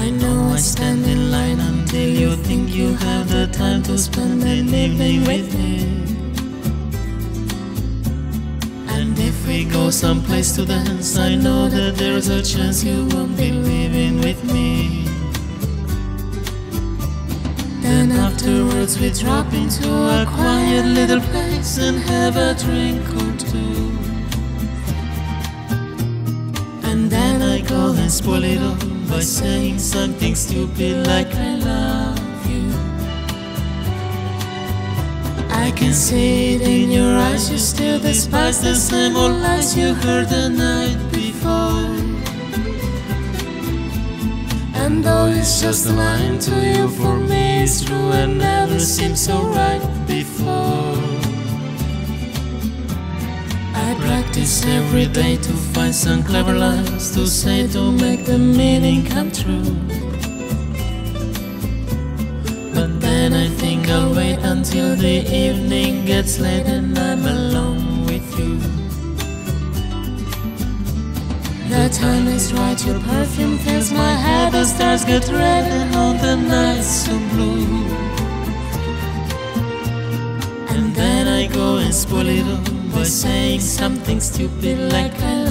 I know I stand in line until you think you have the time to spend an evening with me. And if we go someplace to dance, I know that there's a chance you won't be leaving with me. Then afterwards we drop into a quiet little place and have a drink or two. And then I go and spoil it all by saying something stupid like I love you. I can see it in your eyes, you still despise the same old lies you heard the night before. And though it's just a line, to you for me it's true and never seemed so right before. I practice every day to find some clever lines to say to make the meaning come true. But then I think I'll wait until the evening gets late and I'm alone with you. The time is right, your perfume fills my head, the stars get red and all the nights so blue. And then I go and spoil it all by saying something stupid like I